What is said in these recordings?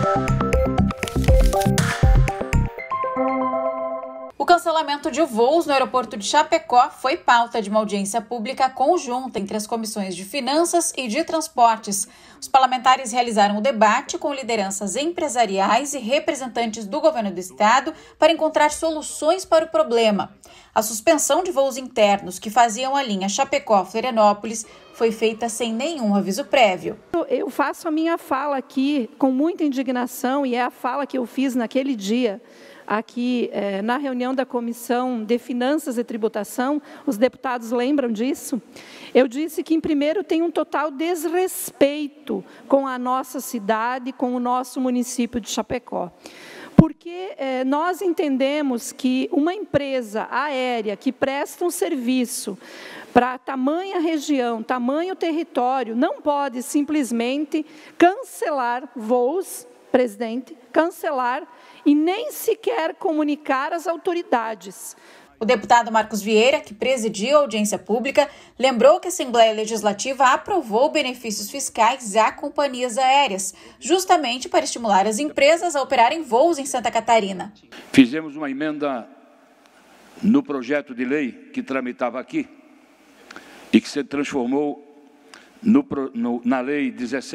O cancelamento de voos no aeroporto de Chapecó foi pauta de uma audiência pública conjunta entre as comissões de Finanças e de Transportes. Os parlamentares realizaram o debate com lideranças empresariais e representantes do governo do estado para encontrar soluções para o problema. A suspensão de voos internos que faziam a linha Chapecó-Florianópolis foi feita sem nenhum aviso prévio. Eu faço a minha fala aqui com muita indignação, e é a fala que eu fiz naquele dia, aqui na reunião da Comissão de Finanças e Tributação. Os deputados lembram disso? Eu disse que, em primeiro, tem um total desrespeito com a nossa cidade, com o nosso município de Chapecó. Porque nós entendemos que uma empresa aérea que presta um serviço para tamanha região, tamanho território, não pode simplesmente cancelar voos, presidente, cancelar e nem sequer comunicar às autoridades. O deputado Marcos Vieira, que presidiu a audiência pública, lembrou que a Assembleia Legislativa aprovou benefícios fiscais a companhias aéreas, justamente para estimular as empresas a operarem voos em Santa Catarina. Fizemos uma emenda no projeto de lei que tramitava aqui e que se transformou na Lei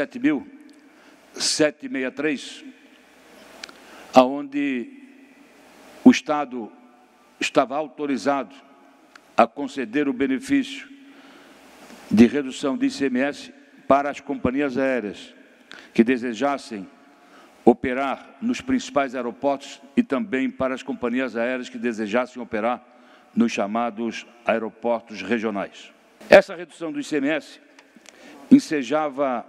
17.763, aonde o Estado estava autorizado a conceder o benefício de redução de ICMS para as companhias aéreas que desejassem operar nos principais aeroportos e também para as companhias aéreas que desejassem operar nos chamados aeroportos regionais. Essa redução do ICMS ensejava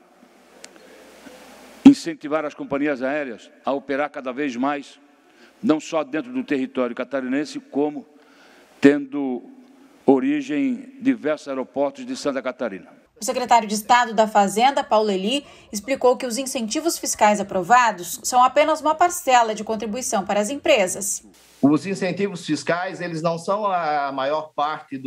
incentivar as companhias aéreas a operar cada vez mais, não só dentro do território catarinense, como tendo origem em diversos aeroportos de Santa Catarina. O secretário de Estado da Fazenda, Paulo Eli, explicou que os incentivos fiscais aprovados são apenas uma parcela de contribuição para as empresas. Os incentivos fiscais, eles não são a maior parte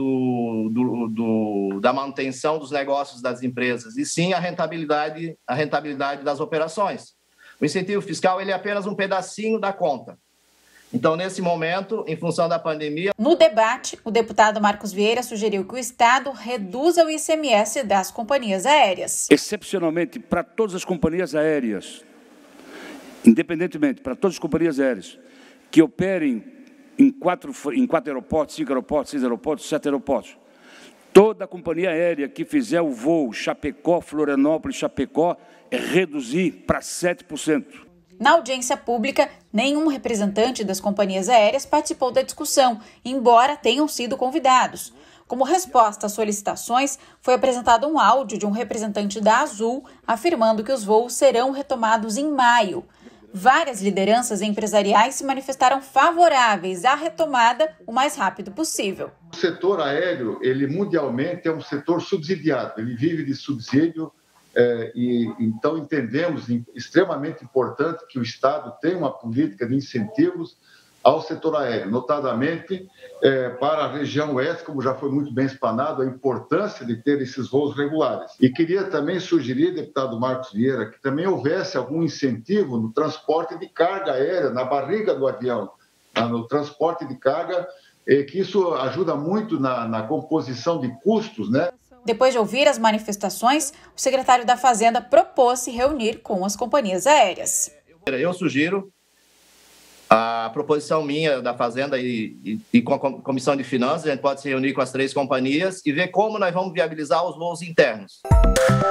da manutenção dos negócios das empresas, e sim a rentabilidade das operações. O incentivo fiscal, ele é apenas um pedacinho da conta. Então, nesse momento, em função da pandemia... No debate, o deputado Marcos Vieira sugeriu que o Estado reduza o ICMS das companhias aéreas. Excepcionalmente, para todas as companhias aéreas, independentemente, para todas as companhias aéreas que operem em quatro aeroportos, 5 aeroportos, 6 aeroportos, 7 aeroportos, toda a companhia aérea que fizer o voo Chapecó, Florianópolis, Chapecó, é reduzir para 7%. Na audiência pública, nenhum representante das companhias aéreas participou da discussão, embora tenham sido convidados. Como resposta às solicitações, foi apresentado um áudio de um representante da Azul afirmando que os voos serão retomados em maio. Várias lideranças empresariais se manifestaram favoráveis à retomada o mais rápido possível. O setor aéreo, ele mundialmente é um setor subsidiado, ele vive de subsídio. Então, entendemos extremamente importante que o Estado tenha uma política de incentivos ao setor aéreo, notadamente para a região oeste, como já foi muito bem explanado, a importância de ter esses voos regulares. E queria também sugerir, deputado Marcos Vieira, que também houvesse algum incentivo no transporte de carga aérea, na barriga do avião, no transporte de carga, que isso ajuda muito na composição de custos, né? Depois de ouvir as manifestações, o secretário da Fazenda propôs se reunir com as companhias aéreas. Eu sugiro a proposição minha da Fazenda e com a Comissão de Finanças, a gente pode se reunir com as 3 companhias e ver como nós vamos viabilizar os voos internos.